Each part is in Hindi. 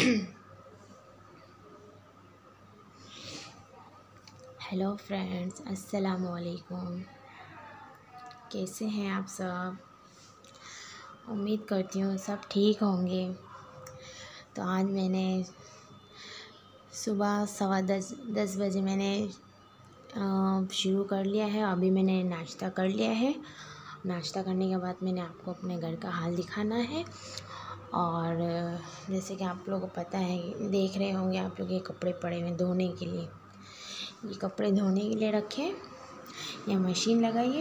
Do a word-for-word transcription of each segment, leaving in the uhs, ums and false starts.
हेलो फ्रेंड्स, अस्सलाम वालेकुम। कैसे हैं आप सब? उम्मीद करती हूँ सब ठीक होंगे। तो आज मैंने सुबह सवा दस दस बजे मैंने शुरू कर लिया है। अभी मैंने नाश्ता कर लिया है। नाश्ता करने के बाद मैंने आपको अपने घर का हाल दिखाना है। और जैसे कि आप लोगों को पता है, देख रहे होंगे आप लोग, ये कपड़े पड़े हुए धोने के लिए। ये कपड़े धोने के लिए रखे, या मशीन लगाइए,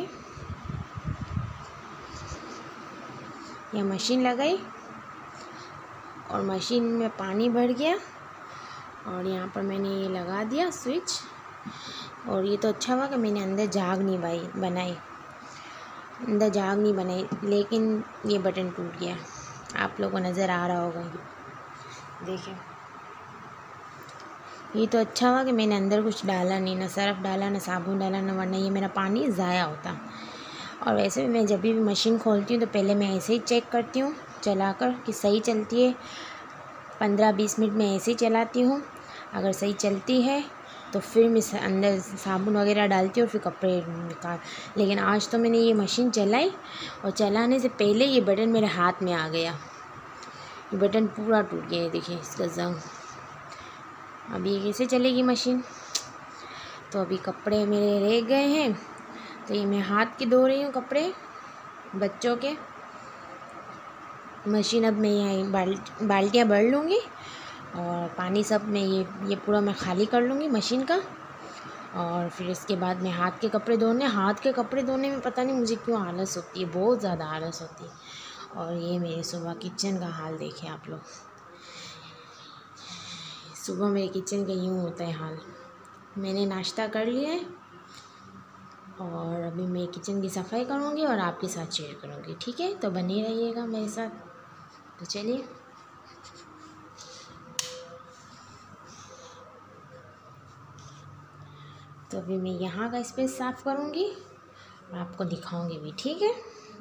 या मशीन लगाई और मशीन में पानी भर गया और यहाँ पर मैंने ये लगा दिया स्विच। और ये तो अच्छा हुआ कि मैंने अंदर झाग नहीं बाई बनाई अंदर झाग नहीं बनाई लेकिन ये बटन टूट गया। आप लोगों को नज़र आ रहा होगा, देखिए। ये तो अच्छा हुआ कि मैंने अंदर कुछ डाला नहीं, ना सर्फ़ डाला, ना साबुन डाला, ना, वरना ये मेरा पानी ज़ाया होता। और वैसे भी मैं जब भी मशीन खोलती हूँ तो पहले मैं ऐसे ही चेक करती हूँ चलाकर कि सही चलती है। पंद्रह बीस मिनट में ऐसे ही चलाती हूँ। अगर सही चलती है तो फिर मैं अंदर साबुन वगैरह डालती हूँ, फिर कपड़े निकाल। लेकिन आज तो मैंने ये मशीन चलाई और चलाने से पहले ये बटन मेरे हाथ में आ गया। ये बटन पूरा टूट गया है, देखिए इसका जंग। अभी ये कैसे चलेगी मशीन? तो अभी कपड़े मेरे रह गए हैं, तो ये मैं हाथ की धो रही हूँ कपड़े बच्चों के। मशीन अब मैं यहाँ बाल बाल्टियाँ भर लूँगी और पानी सब में ये ये पूरा मैं खाली कर लूँगी मशीन का। और फिर इसके बाद मैं हाथ के कपड़े धोने हाथ के कपड़े धोने में पता नहीं मुझे क्यों आलस होती है, बहुत ज़्यादा आलस होती है। और ये मेरे सुबह किचन का हाल देखें आप लोग। सुबह मेरे किचन का यूँ होता है हाल। मैंने नाश्ता कर लिया है और अभी मैं किचन की सफाई करूँगी और आपके साथ शेयर करूँगी, ठीक है? तो बने रहिएगा मेरे साथ। तो चलिए, तो अभी मैं यहाँ का स्पेस साफ़ करूँगी और आपको दिखाऊँगी भी, ठीक है?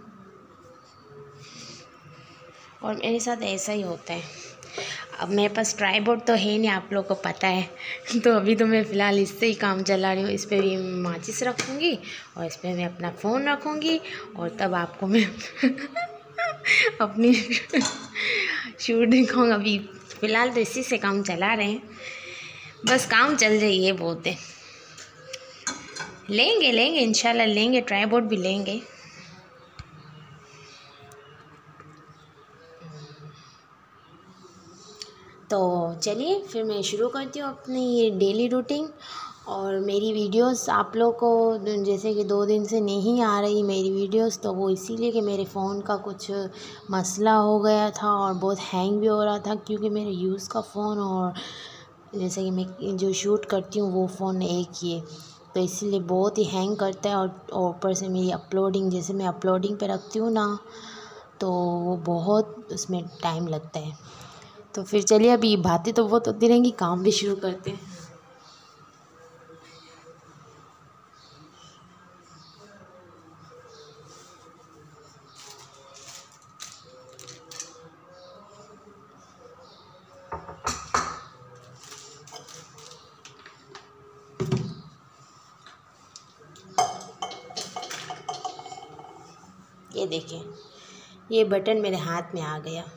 और मेरे साथ ऐसा ही होता है। अब मेरे पास ट्राइपॉड तो है नहीं, आप लोग को पता है। तो अभी तो मैं फ़िलहाल इससे ही काम चला रही हूँ। इस पर भी माचिस रखूँगी और इस पर मैं अपना फ़ोन रखूँगी और तब आपको मैं अपनी शूट दिखाऊँगा। अभी फ़िलहाल तो इसी से काम चला रहे हैं, बस काम चल जाए ये बहुत है। लेंगे लेंगे इंशाल्लाह लेंगे, ट्राइपॉड भी लेंगे। तो चलिए फिर मैं शुरू करती हूँ अपनी ये डेली रूटीन। और मेरी वीडियोस आप लोग को जैसे कि दो दिन से नहीं आ रही मेरी वीडियोस, तो वो इसीलिए कि मेरे फ़ोन का कुछ मसला हो गया था और बहुत हैंग भी हो रहा था, क्योंकि मेरे यूज़ का फ़ोन और जैसे कि मैं जो शूट करती हूँ वो फ़ोन एक ही है, तो इसीलिए बहुत ही हैंग करता है। और ऊपर से मेरी अपलोडिंग, जैसे मैं अपलोडिंग पे रखती हूँ ना, तो वो बहुत उसमें टाइम लगता है। तो फिर चलिए, अभी बातें तो बहुत होती रहेंगी, काम भी शुरू करते हैं। ये देखिए, ये बटन मेरे हाथ में आ गया।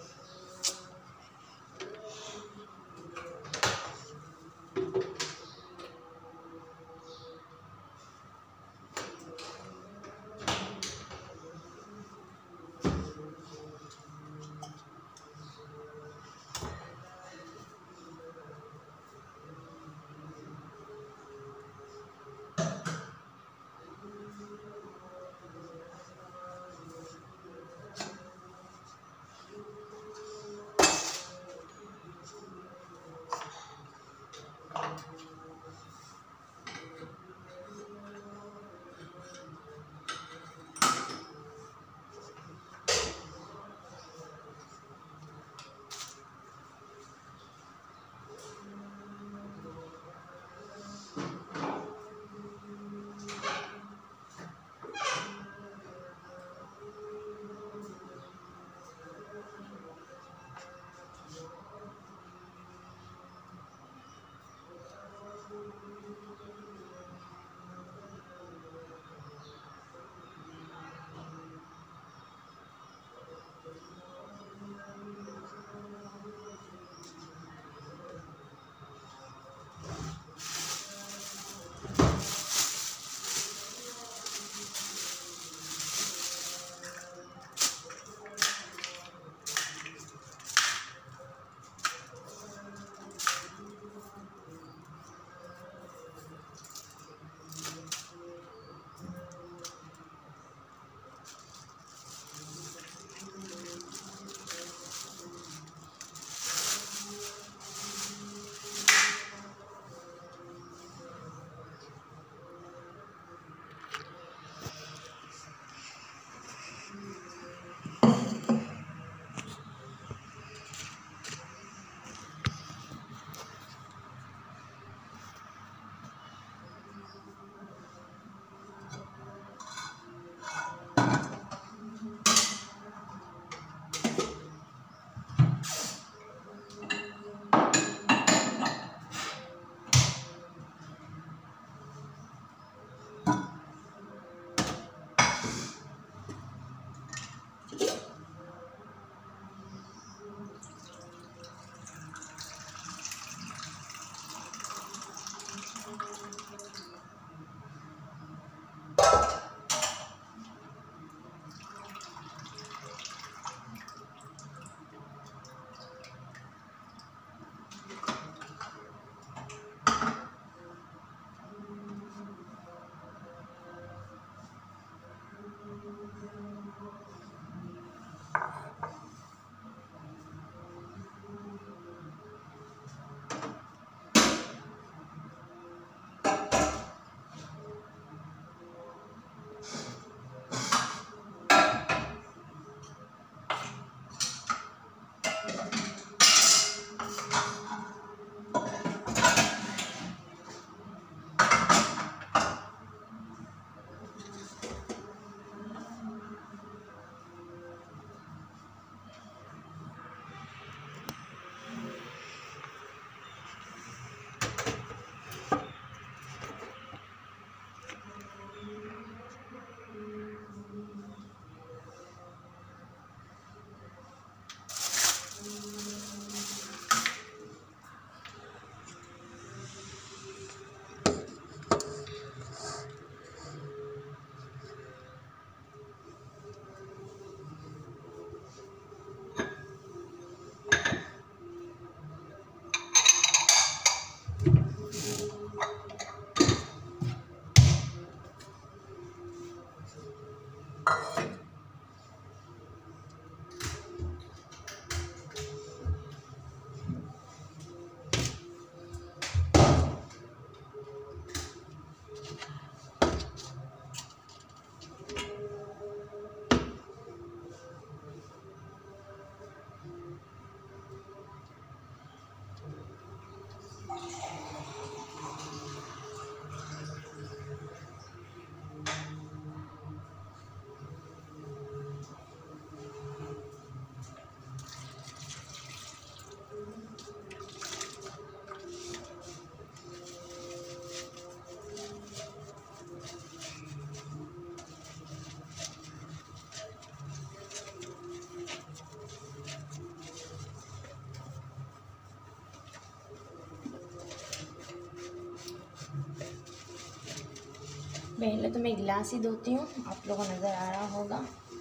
पहले तो मैं गिलास ही धोती हूँ, आप लोगों को नज़र आ रहा होगा।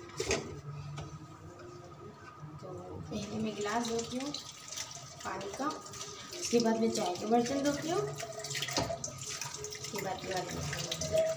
तो पहले मैं गिलास धोती हूँ पानी का, उसके बाद मैं चाय के बर्तन धोती हूँ, उसके बाद मैं बर्तन धोती हूँ।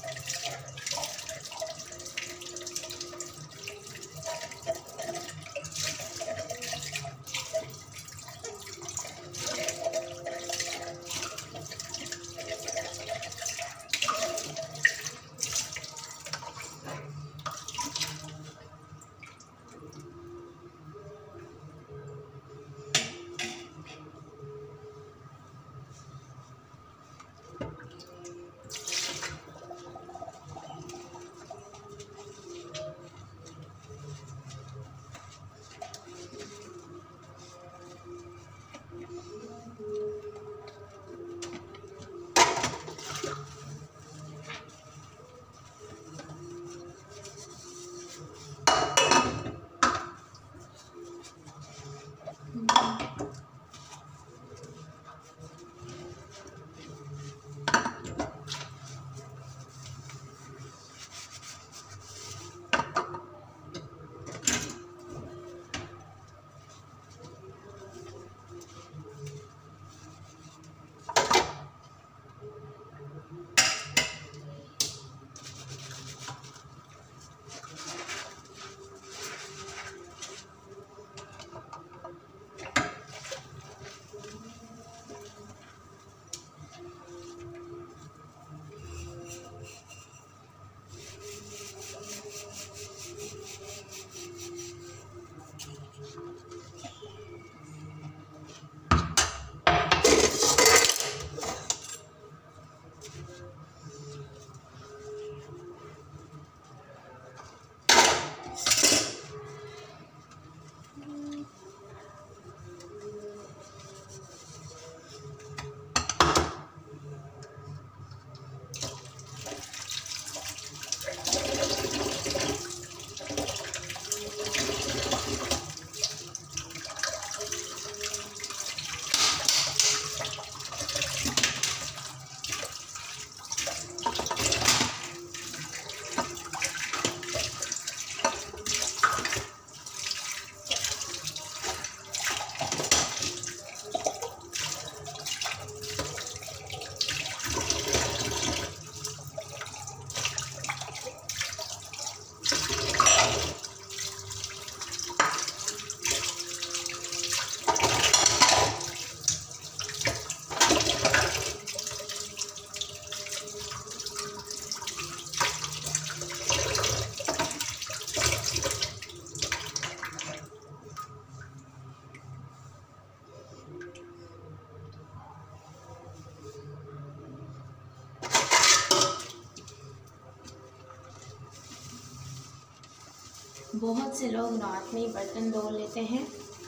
बहुत से लोग रात में ही बर्तन धो लेते हैं,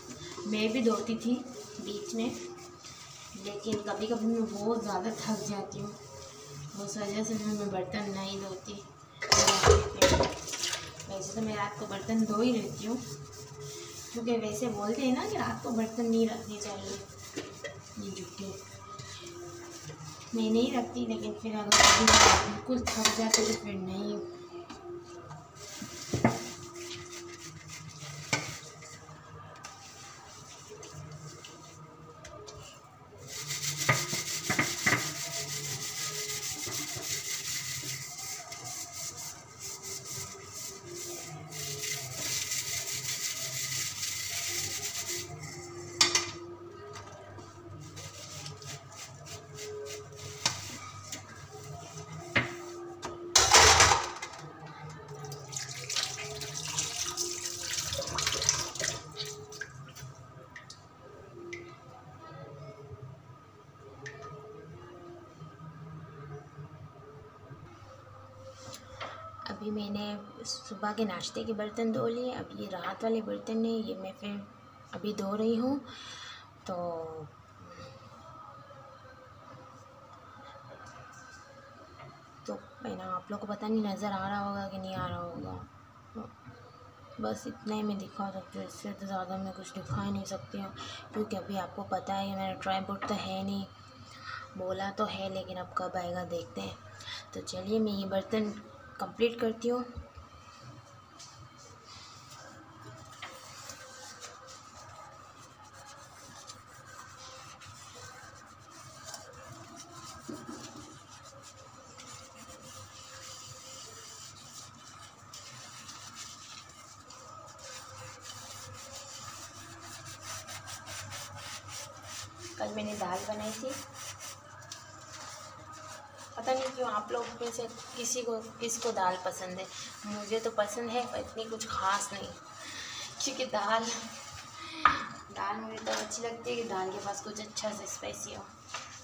मैं भी धोती थी बीच में, लेकिन कभी कभी मैं बहुत ज़्यादा थक जाती हूँ, उस वजह से मैं बर्तन नहीं धोती। वैसे तो मैं रात को बर्तन धो ही रहती हूँ, क्योंकि वैसे बोलते हैं ना कि रात को बर्तन नहीं रखने चाहिए, ये जुटे मैं नहीं रखती, लेकिन फिर अगर बिल्कुल थक जाते तो फिर नहीं। अभी मैंने सुबह के नाश्ते के बर्तन धो लिए, अब ये रात वाले बर्तन हैं, ये मैं फिर अभी धो रही हूँ। तो तो मैं ना, आप लोग को पता नहीं नज़र आ रहा होगा कि नहीं आ रहा होगा, बस इतना ही मैं दिखा सकती हूँ, इससे तो ज़्यादा मैं कुछ दिखा ही नहीं सकती हूँ, क्योंकि अभी आपको पता है कि मेरा ट्राइपॉड तो है नहीं, बोला तो है, लेकिन अब कब आएगा देखते हैं। तो चलिए मैं ये बर्तन कंप्लीट करती हूँ। कल मैंने दाल बनाई थी, पता नहीं क्यों आप लोग में से किसी को किसको दाल पसंद है। मुझे तो पसंद है पर इतनी कुछ खास नहीं, क्योंकि दाल दाल मुझे तो अच्छी लगती है कि दाल के पास कुछ अच्छा से स्पाइसी हो।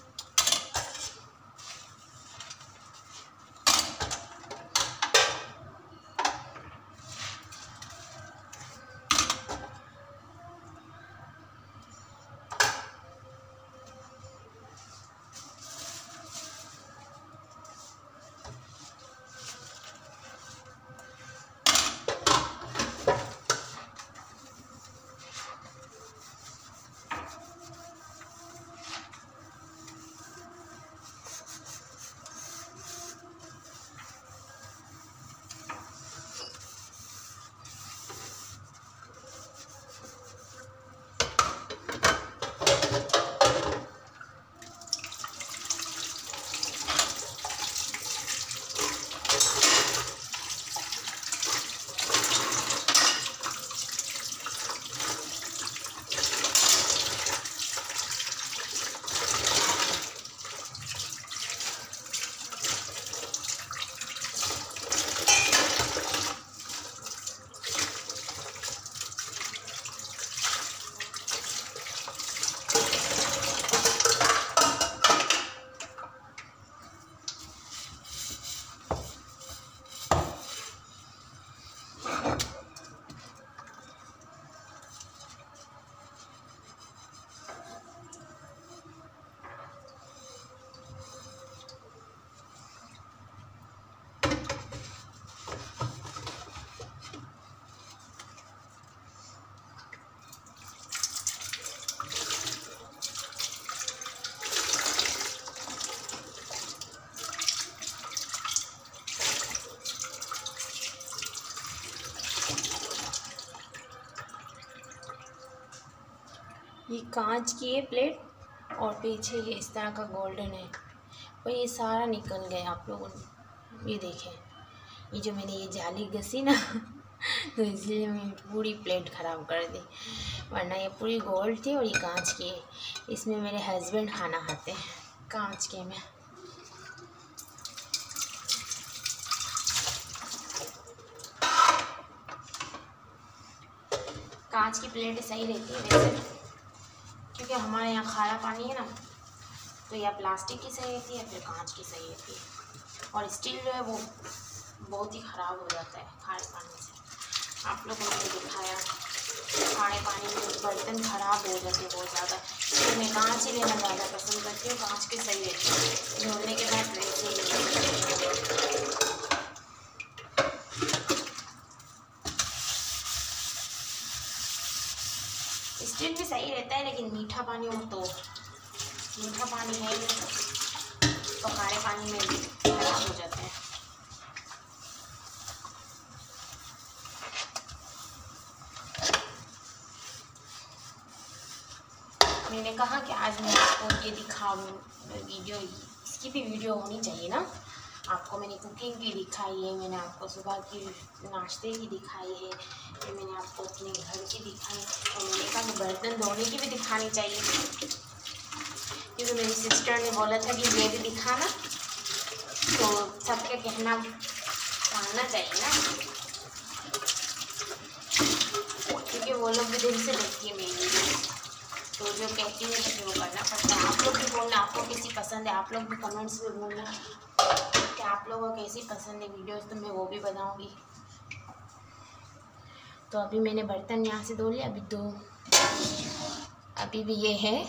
ये कांच की है प्लेट और पीछे ये इस तरह का गोल्डन है, पर ये सारा निकल गया आप लोगों ने। ये देखें, ये जो मैंने ये जाली घसी ना तो इसलिए मैंने पूरी प्लेट ख़राब कर दी, वरना ये पूरी गोल्ड थी और ये कांच की है। इसमें मेरे हस्बैंड खाना खाते हैं कांच के में। कांच की प्लेट सही रहती है वैसे, क्योंकि हमारे यहाँ खारा पानी है ना, तो या प्लास्टिक की सही रहती है या फिर कांच की सही रहती है। और स्टील जो है वो बहुत ही ख़राब हो जाता है खारे पानी से। आप लोगों ने दिखाया खारे पानी में बर्तन ख़राब हो जाते हैं बहुत ज़्यादा, तो मैं कांच ही लेना ज़्यादा पसंद करती हूँ। कांच की सही रहती है, धोने के बाद वैसे ही। स्टील भी सही रहता है, लेकिन मीठा पानी हो तो मीठा पानी है तो खारे पानी में भी खराब हो जाते हैं। मैंने कहा कि आज मैं आपको ये दिखाऊँ वीडियो, इसकी भी वीडियो होनी चाहिए ना। आपको मैंने कुकिंग की दिखाई है, मैंने आपको सुबह की नाश्ते की दिखाई है, फिर मैंने आपको अपने घर की दिखाई, और मैंने कहा कि बर्तन धोने की भी दिखानी चाहिए, क्योंकि मेरी सिस्टर ने बोला था कि ये भी दिखाना, तो सबके कहना मानना चाहिए ना, क्योंकि वो लोग भी दिल से देखती है मेरी वीडियो, तो जो कहती है तो वो करना पड़ता है। आप लोग भी बोलना आपको कैसी पसंद है, आप लोग भी कमेंट्स में बोलना कि आप लोगों को कैसी पसंद है वीडियोस, तो मैं वो भी बताऊंगी। तो अभी मैंने बर्तन यहाँ से धो लिया, अभी दो अभी भी ये है।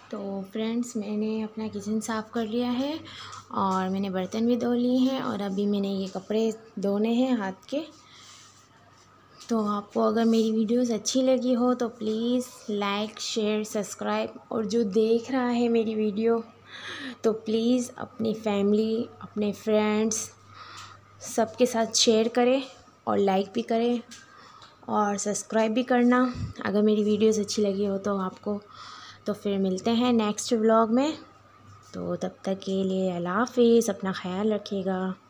तो फ्रेंड्स, मैंने अपना किचन साफ़ कर लिया है और मैंने बर्तन भी धो लिए हैं और अभी मैंने ये कपड़े धोने हैं हाथ के। तो आपको अगर मेरी वीडियोस अच्छी लगी हो तो प्लीज़ लाइक, शेयर, सब्सक्राइब, और जो देख रहा है मेरी वीडियो तो प्लीज़ अपनी फैमिली, अपने फ्रेंड्स सबके साथ शेयर करें और लाइक भी करें और सब्सक्राइब भी करना अगर मेरी वीडियोस अच्छी लगी हो तो आपको। तो फिर मिलते हैं नेक्स्ट व्लॉग में। तो तब तक के लिए अल्लाह हाफ़िज़, अपना ख्याल रखिएगा।